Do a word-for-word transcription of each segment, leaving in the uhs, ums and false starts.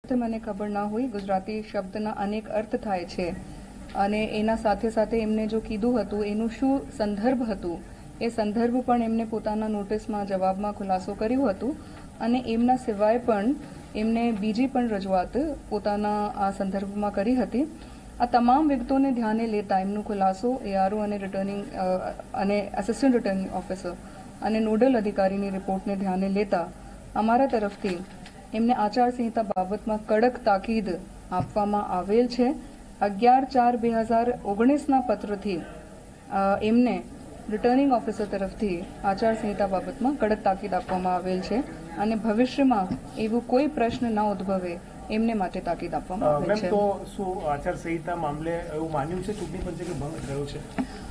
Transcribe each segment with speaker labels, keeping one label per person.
Speaker 1: મને ખબર ના હોય ગુજરાતી શબ્દના અનેક અર્થ થાય છે અને એના સાથે સાથે એમને જો કીધું હતું એનું શું સંદર્ભ હતું એ સંદર્ભ પણ એમને પોતાના નોટિસમાં જવાબમાં ખુલાસો કર્યું હતું અને એમના સિવાય પણ એમને બીજી પણ રજૂઆત પોતાના આ સંદર્ભમાં કરી હતી। આ તમામ વિગતોને ધ્યાને લેતા એમનો ખુલાસો એઆરઓ અને રિટર્નિંગ અને આસિસ્ટન્ટ રિટર્નિંગ ઓફિસર અને નોડલ અધિકારીની રિપોર્ટને ધ્યાને લેતા અમારા તરફથી એમને આચારસંહિતા બાબતમાં કડક તાકીદ આપવામાં આવેલ છે। અગિયાર ચાર બે હજાર ઓગણીસના પત્રથી એમને રિટર્નિંગ ઓફિસર તરફથી આચારસંહિતા બાબતમાં કડક તાકીદ આપવામાં આવેલ છે અને ભવિષ્યમાં એવું કોઈ પ્રશ્ન ન ઉદ્ભવે એમને માટે તાકીદ આપવામાં આવેલ છે।
Speaker 2: તો શું આચારસંહિતા મામલે એવું માન્યું છે ચૂંટણી પંચે કે ભંગ થયો છે?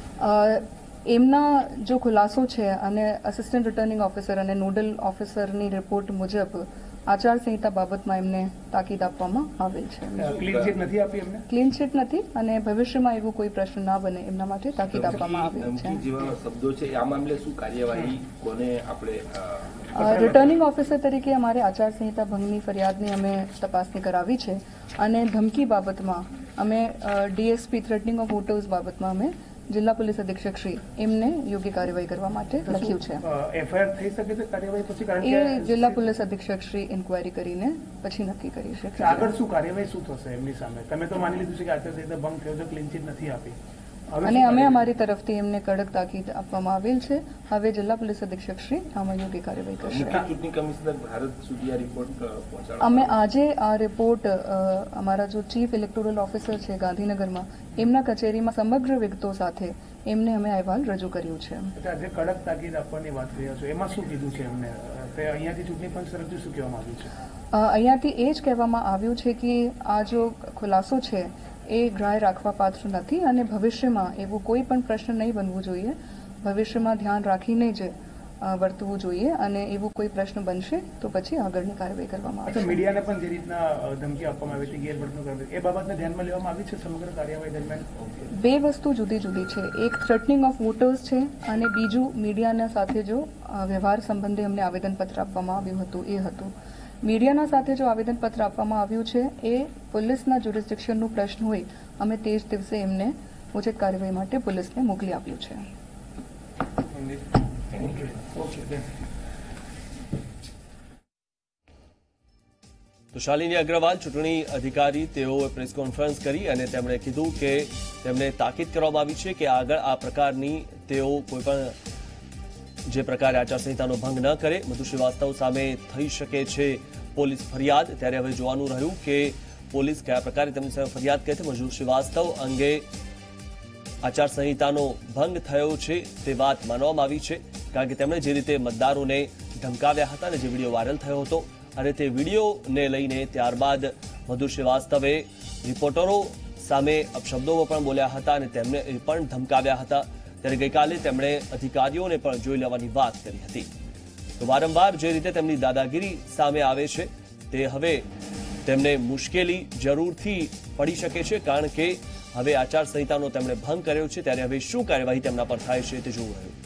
Speaker 1: એમના જો ખુલાસો છે અને આસિસ્ટન્ટ રિટર્નિંગ ઓફિસર અને નોડલ ઓફિસરની રિપોર્ટ મુજબ આચારસંહિતા બાબતમાં એમને તાકીદ આપવામાં આવેલ છે।
Speaker 2: ક્લીન ચીટ નથી આપી એમને?
Speaker 1: ક્લીન ચીટ નથી અને ભવિષ્યમાં એવું કોઈ પ્રશ્ન ના બને એમના માટે તાકીદ આપવામાં આવેલ છે।
Speaker 3: જેવા શબ્દો છે આ મામલે શું કાર્યવાહી કોને આપણે
Speaker 1: રિટર્નિંગ ઓફિસર તરીકે અમારે આચારસંહિતા ભંગની ફરિયાદની અમે તપાસણી કરાવી છે અને ધમકી બાબતમાં અમે ડીએસપી થ્રેટનિંગ ઓફ વોટર્સ બાબતમાં અમે જિલ્લા પોલીસ અધિક્ષક શ્રી એમને યોગ્ય કાર્યવાહી કરવા માટે લખ્યું છે।
Speaker 2: એફઆઈઆર થઈ શકે છે કાર્યવાહી પછી? કારણ
Speaker 1: કે જિલ્લા પોલીસ અધિક્ષક શ્રી ઇન્ક્વાયરી કરીને પછી નક્કી કરી શકે।
Speaker 2: આગળ શું કાર્યવાહી શું થશે એમની સામે? તમે તો માની લીધું છે કે આચારસંહિતા ભંગ થયો છે, ક્લીન ચીટ નથી આપી
Speaker 1: અને અમે અમારી તરફથી એમને કડક તાકીદ આપવામાં આવેલ છે। હવે જિલ્લા પોલીસ અધિક્ષક શ્રી આમાં યોગ્ય કાર્યવાહી કરશે।
Speaker 3: ચૂંટણી કમિશનર ભારત સુધી આ રિપોર્ટ પહોંચાડો?
Speaker 1: અમે આજે આ રિપોર્ટ અમારા જો ચીફ ઇલેક્ટોરલ ઓફિસર છે ગાંધીનગરમાં એમના કચેરીમાં સમગ્ર વિગતો સાથે એમને અમે અહેવાલ રજૂ કર્યું છે।
Speaker 2: આજે કડક તાકીદ આપવાની વાત કરી છો, એમાં શું કીધું છે એમને? અહીંયાથી ચૂંટણી પંચ તરફથી શું કહેવામાં આવ્યું છે?
Speaker 1: અહીંયાથી એ જ કહેવામાં આવ્યું છે કે આ જો ખુલાસો છે એ ગ્રાહ્ય રાખવા પાત્ર નથી અને ભવિષ્યમાં એવું કોઈ પણ પ્રશ્ન નહીં બનવું જોઈએ। ભવિષ્યમાં ધ્યાન રાખીને જ વર્તવું જોઈએ અને એવું કોઈ પ્રશ્ન બનશે તો પછી આગળની કાર્યવાહી કરવામાં આવશે।
Speaker 2: મીડિયાને પણ જે રીતના ધમકી આપવામાં આવી હતી ગેરવર્તણૂક કરવી એ બાબતને ધ્યાનમાં લેવામાં આવી છે સમગ્ર કાર્યવાહી દરમિયાન?
Speaker 1: બે વસ્તુ જુદી જુદી છે, એક થ્રેટનિંગ ઓફ વોટર્સ છે અને બીજું મીડિયાના સાથે જો વ્યવહાર સંબંધે અમને આવેદનપત્ર આપવામાં આવ્યું હતું એ હતું। મીડિયાના સાથે જો આવેદનપત્ર આપવામાં આવ્યું છે એ પોલીસના જ્યુરિસ્ડિક્શનનો પ્રશ્ન હોય અમે તે જ દિવસે એમને ઉચિત કાર્યવાહી માટે પોલીસને મોકલી આપ્યું છે।
Speaker 4: તો શાલિની અગ્રવાલ ચૂંટણી અધિકારી તેઓએ પ્રેસ કોન્ફરન્સ કરી અને તેમણે કીધું કે તેમને તાકીદ કરવામાં આવી છે કે આગળ આ પ્રકારની તેઓ કોઈપણ જે પ્રકારે આચારસંહિતાનો ભંગ ન કરે। મધુ શ્રીવાસ્તવ સામે થઈ શકે છે પોલીસ ફરિયાદ, ત્યારે હવે જોવાનું રહ્યું કે પોલીસ કયા પ્રકારે તેમની સામે ફરિયાદ કરે છે। મધુ શ્રીવાસ્તવ અંગે આચારસંહિતાનો ભંગ થયો છે તે વાત માનવામાં આવી છે કારણ કે તેમણે જે રીતે મતદારોને ધમકાવ્યા હતા અને જે વિડીયો વાયરલ થયો હતો અને તે વિડીયોને લઈને ત્યારબાદ મધુ શ્રીવાસ્તવે રિપોર્ટરો સામે અપશબ્દો પણ બોલ્યા હતા અને તેમને પણ ધમકાવ્યા હતા। ત્યારે ગઈકાલે તેમણે અધિકારીઓને પણ જોઈ લેવાની વાત કરી હતી। તો વારંવાર જે રીતે તેમની દાદાગીરી સામે આવે છે તે હવે તેમને મુશ્કેલી જરૂરથી પડી શકે છે કારણ કે હવે આચારસંહિતાનો તેમણે ભંગ કર્યો છે। ત્યારે હવે શું કાર્યવાહી તેમના પર થાય છે તે જોવું રહ્યું।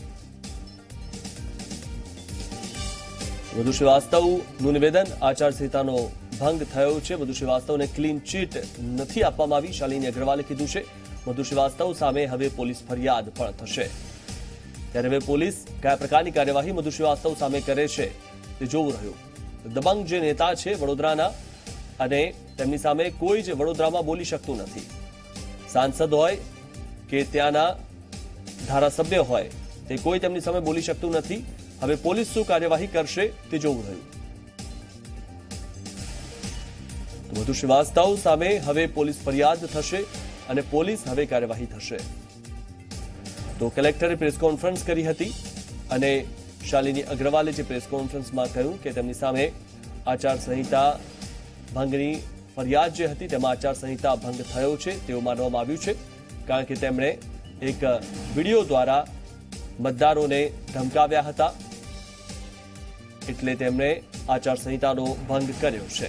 Speaker 4: મધુ શ્રીવાસ્તવનું નિવેદન, આચારસંહિતાનો ભંગ થયો છે, મધુ શ્રીવાસ્તવને ક્લીન ચીટ નથી આપવામાં આવી, શાલિની અગ્રવાલે કીધું છે। મધુ શ્રીવાસ્તવ સામે હવે પોલીસ ફરિયાદ પણ થશે। ત્યારે હવે પોલીસ કયા પ્રકારની કાર્યવાહી મધુ શ્રીવાસ્તવ સામે કરે છે તે જોવું રહ્યું। દબંગ જે નેતા છે વડોદરાના અને તેમની સામે કોઈ જ વડોદરામાં બોલી શકતું નથી, સાંસદ હોય કે ત્યાંના ધારાસભ્ય હોય તે કોઈ તેમની સામે બોલી શકતું નથી। હવે પોલીસ શું કાર્યવાહી કરશે તે જોવું રહ્યું। મધુ શ્રીવાસ્તવ સામે હવે પોલીસ ફરિયાદ થશે અને પોલીસ હવે કાર્યવાહી થશે। તો કલેક્ટરે પ્રેસ કોન્ફરન્સ કરી હતી અને શાલિની અગ્રવાલે જે પ્રેસ કોન્ફરન્સમાં કહ્યું કે તેમની સામે આચારસંહિતા ભંગની ફરિયાદ જે હતી તેમાં આચારસંહિતા ભંગ થયો છે તેવું માનવામાં આવ્યું છે કારણ કે તેમણે એક વિડીયો દ્વારા મતદારોને ધમકાવ્યા હતા એટલે તેમણે આચારસંહિતાનો ભંગ કર્યો છે।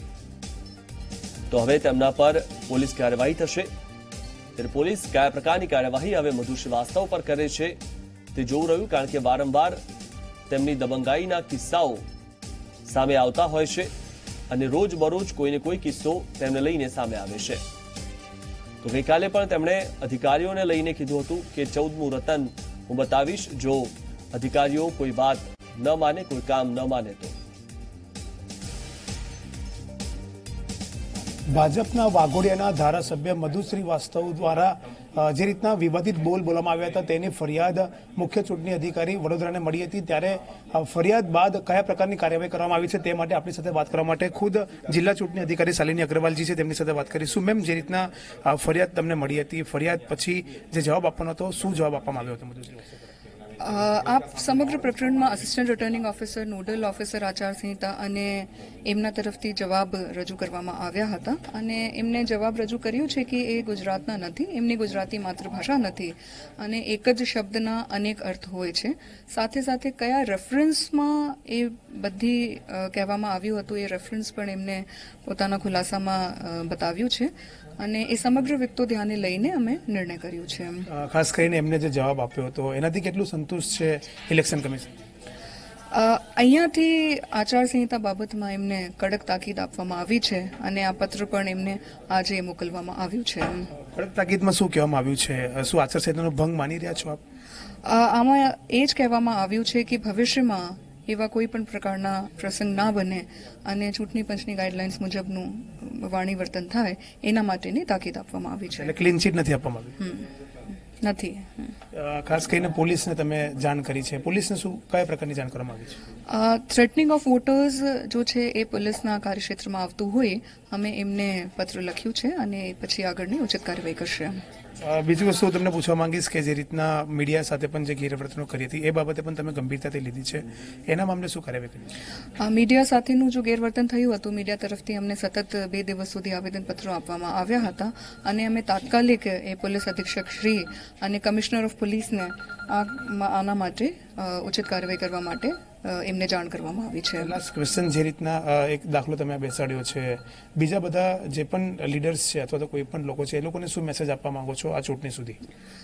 Speaker 4: તો હવે તેમના પર પોલીસ કાર્યવાહી થશે। ત્યારે પોલીસ કયા પ્રકારની કાર્યવાહી હવે મધુ શ્રીવાસ્તવ પર કરે છે તે જોવું રહ્યું કારણ કે વારંવાર તેમની દબંગાઈના કિસ્સાઓ સામે આવતા હોય છે અને રોજબરોજ કોઈને કોઈ કિસ્સો તેમને લઈને સામે આવે છે. તો ગઈકાલે પણ તેમણે અધિકારીઓને લઈને કીધું હતું કે ચૌદમું રતન હું બતાવીશ, જો અધિકારીઓ કોઈ વાત ન માને, કોઈ કામ ન માને તો.
Speaker 2: ભાજપના વાઘોડિયાના ધારાસભ્ય મધુ શ્રીવાસ્તવ દ્વારા જે રીતના વિવાદિત બોલ બોલવામાં આવ્યા હતા તેની ફરિયાદ મુખ્ય ચૂંટણી અધિકારી વડોદરાને મળી હતી, ત્યારે ફરિયાદ બાદ કયા પ્રકારની કાર્યવાહી કરવામાં આવી છે તે માટે આપણી સાથે વાત કરવા માટે ખુદ જિલ્લા ચૂંટણી અધિકારી શાલિની અગ્રવાલજી છે, તેમની સાથે વાત કરીશું. મેમ, જે રીતના ફરિયાદ તમને મળી હતી, ફરિયાદ પછી જે જવાબ આપવાનો હતો, શું જવાબ આપવામાં આવ્યો હતો મધુ શ્રીવાસ્તવ?
Speaker 1: આપ સમગ્ર પ્રકરણમાં assistant returning officer, nodal officer આચારસંહિતા અને એમના તરફથી જવાબ રજૂ કરવામાં આવ્યા હતા અને એમને જવાબ રજૂ કર્યું છે કે એ ગુજરાતના નથી, એમની ગુજરાતી માતૃભાષા નથી અને એક જ શબ્દના અનેક અર્થ હોય છે. સાથે સાથે કયા રેફરન્સમાં એ બધી કહેવામાં આવ્યું હતું એ રેફરન્સ પણ એમને પોતાના ખુલાસામાં બતાવ્યું છે અને એ સમગ્ર વિગતો ધ્યાને લઈને અમે નિર્ણય કર્યો છે.
Speaker 2: ખાસ કરીને એમને જે જવાબ આપ્યો હતો એનાથી કેટલું સંતુષ્ટ છે ઇલેક્શન કમિશન?
Speaker 1: અહીંયાથી આચારસંહિતા બાબતમાં એમને કડક તાકીદ આપવામાં આવી છે અને આ પત્ર પણ એમને આજે મોકલવામાં આવ્યું છે.
Speaker 2: કડક તાકીદમાં શું કહેવામાં આવ્યું છે? શું આચારસંહિતાનો ભંગ માની રહ્યા છો આપ?
Speaker 1: આમાં એ જ કહેવામાં આવ્યું છે કે ભવિષ્યમાં એવા કોઈ પણ પ્રકારના પ્રસંગ ના બને અને ચૂંટણી પંચની ગાઈડલાઇન્સ મુજબનું વાણી વર્તન થાય એના માટેની તાકીદ આપવામાં આવી છે.
Speaker 2: એટલે ક્લીન ચીટ નથી આપવામાં આવી?
Speaker 1: નથી.
Speaker 2: ખાસ કરીને પોલીસને તમે જાણ કરી છે, પોલીસને શું કયા પ્રકારની જાણ કરવામાં આવી છે?
Speaker 1: થ્રેટનિંગ ઓફ વોટર્સ જો છે એ પોલીસના કાર્યક્ષેત્રમાં આવતું હોય અમે એમને પત્ર લખ્યું છે અને પછી આગળની ઉચિત કાર્યવાહી કરશે.
Speaker 2: બીજી વસ્તુ તમને પૂછવા માંગીશ કે જે રીતના મીડિયા સાથે પણ જે ગેરવર્તણૂક કરી હતી એ બાબતે પણ તમે ગંભીરતાથી લીધી છે, એના મામલે શું કાર્યવાહી કરી?
Speaker 1: મીડિયા સાથેનું જો ગેરવર્તન થયું હતું, મીડિયા તરફથી અમને સતત બે દિવસ સુધી આવેદનપત્રો આપવામાં આવ્યા હતા અને અમે તાત્કાલિક એ પોલીસ અધિક્ષક શ્રી અને કમિશનર ઓફ પોલીસને આના માટે ઉચિત કાર્યવાહી કરવા માટે એમને જાણ કરવામાં આવી છે.
Speaker 2: લાસ્ટ ક્વેશ્ચન, જે રીતના એક દાખલો તમે બેસાડ્યો છે, બીજા બધા જે પણ લીડર્સ છે અથવા તો કોઈ પણ લોકો છે એ લોકોને શું મેસેજ આપવા માંગો છો આ ચૂંટણી સુધી?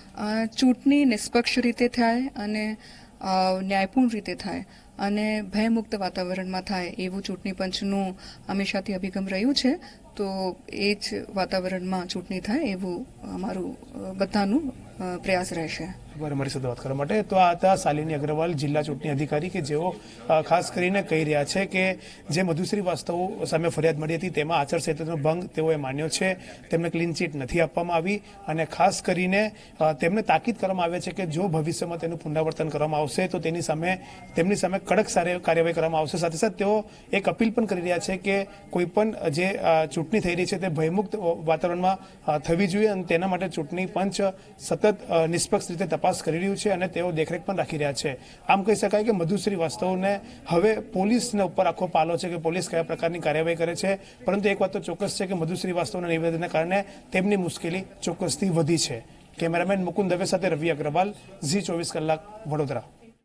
Speaker 1: ચૂંટણી નિષ્પક્ષ રીતે થાય અને ન્યાયપૂર્ણ રીતે થાય અને ભયમુક્ત વાતાવરણમાં થાય એવું ચૂંટણી પંચનું હંમેશાથી અભિગમ રહ્યું છે, તો એ જ વાતાવરણમાં ચૂંટણી થાય એવું અમારું બધાનું પ્રયાસ રહેશે.
Speaker 2: અમારી સાથે વાત કરવા માટે તો આ હતા શાલિની અગ્રવાલ, જિલ્લા ચૂંટણી અધિકારી, કે જેઓ ખાસ કરીને કહી રહ્યા છે કે જે મધુ શ્રીવાસ્તવ સામે ફરિયાદ મળી હતી તેમાં આચારસંહિતાનો ભંગ તેઓએ માન્યો છે, તેમને ક્લીન ચીટ નથી આપવામાં આવી અને ખાસ કરીને તેમને તાકીદ કરવામાં આવે છે કે જો ભવિષ્યમાં તેનું પુનરાવર્તન કરવામાં આવશે તો તેની સામે તેમની સામે કડક કાર્યવાહી કરવામાં આવશે. સાથે સાથે તેઓ એક અપીલ પણ કરી રહ્યા છે કે કોઈ પણ જે ચૂંટણી થઈ રહી છે તે ભયમુક્ત વાતાવરણમાં થવી જોઈએ અને તેના માટે ચૂંટણી પંચ સતત નિષ્પક્ષ રીતે તપાસ કરી રહ્યું છે અને તેઓ દેખરેખ પણ રાખી રહ્યા છે. આમ કહી શકાય કે મધુ શ્રીવાસ્તવને હવે પોલીસને ઉપર આખો પાલો છે કે પોલીસ કયા પ્રકારની કાર્યવાહી કરે છે, પરંતુ એક વાત તો ચોક્કસ છે કે મધુ શ્રીવાસ્તવના નિવેદનને કારણે તેમની મુશ્કેલી ચોક્કસથી વધી છે. કેમેરામેન મુકુંદ દવે સાથે રવિ અગ્રવાલ, ઝી ચોવીસ કલાક, વડોદરા.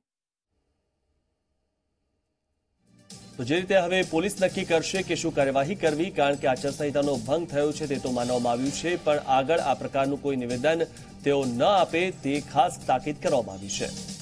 Speaker 4: તો જે રીતે હવે પોલીસ નક્કી કરશે કે શું કાર્યવાહી કરવી, કારણ કે આચારસંહિતાનો ભંગ થયો છે તે તો માનવામાં આવ્યું છે, પણ આગળ આ પ્રકારનું કોઈ નિવેદન તેઓ ન આપે તે ખાસ તાકીદ કરવામાં આવી છે.